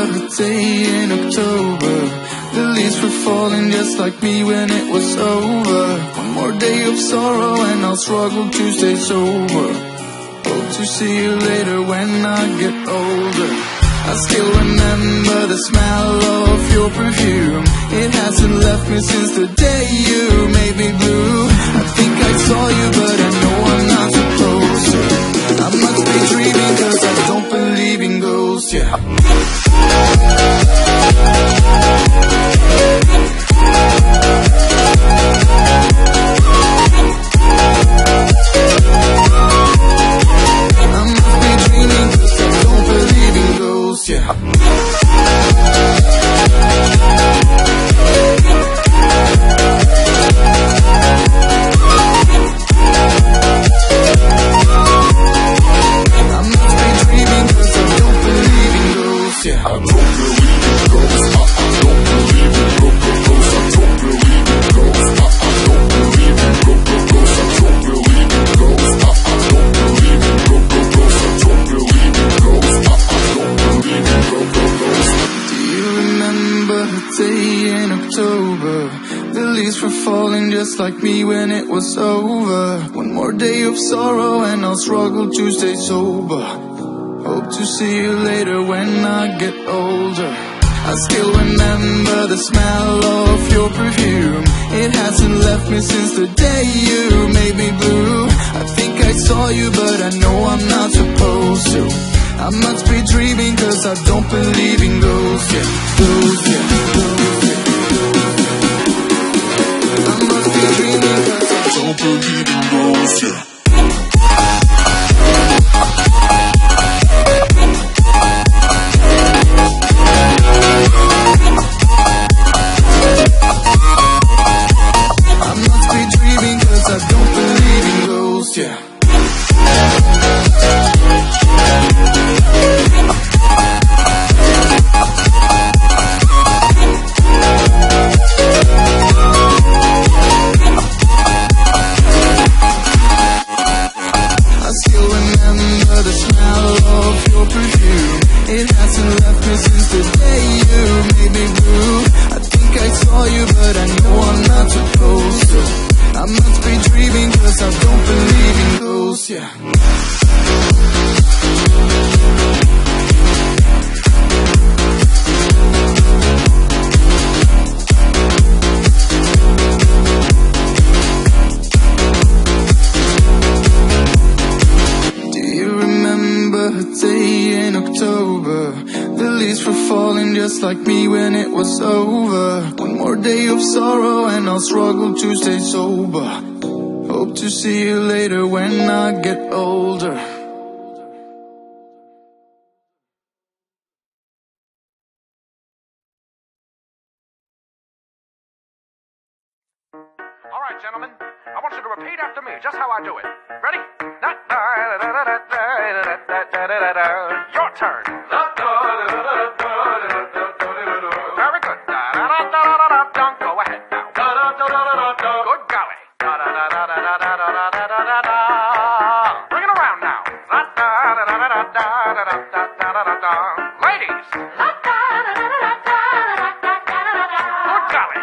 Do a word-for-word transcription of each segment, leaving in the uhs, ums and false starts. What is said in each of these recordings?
a day in October. The leaves were falling just like me when it was over. One more day of sorrow and I'll struggle to stay sober. Hope to see you later when I get older. I still remember the smell of your perfume. It hasn't left me since the day you made me blue. I think I saw you but I know I'm not supposed to. I must be dreaming cause I don't believe in ghosts, yeah. I must be dreaming cause I don't believe in ghosts, yeah. Just like me when it was over. One more day of sorrow and I'll struggle to stay sober. Hope to see you later when I get older. I still remember the smell of your perfume. It hasn't left me since the day you made me blue. I think I saw you but I know I'm not supposed to. I must be dreaming cause I don't believe in ghosts, yeah. Ghosts, yeah. Ghosts, yeah. Don't believe in ghosts, yeah. I must be dreaming cause I don't believe in ghosts, yeah. Like me when it was over. One more day of sorrow and I'll struggle to stay sober. Hope to see you later when I get older. Alright, gentlemen, I want you to repeat after me just how I do it. Ready? Your turn. Go ahead now. Good golly. Bring it around now. Ladies. Good golly.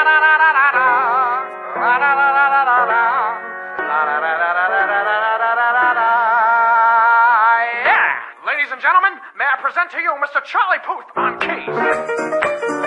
Yeah. Ladies and gentlemen, may I present to you Mister Charlie Puth on keys.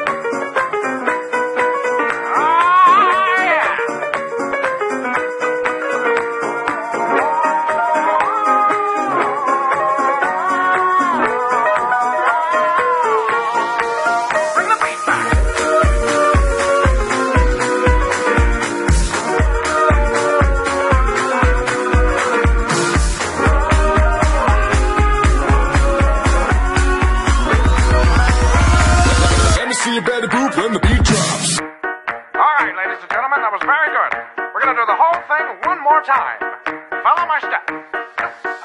Time. Follow my steps.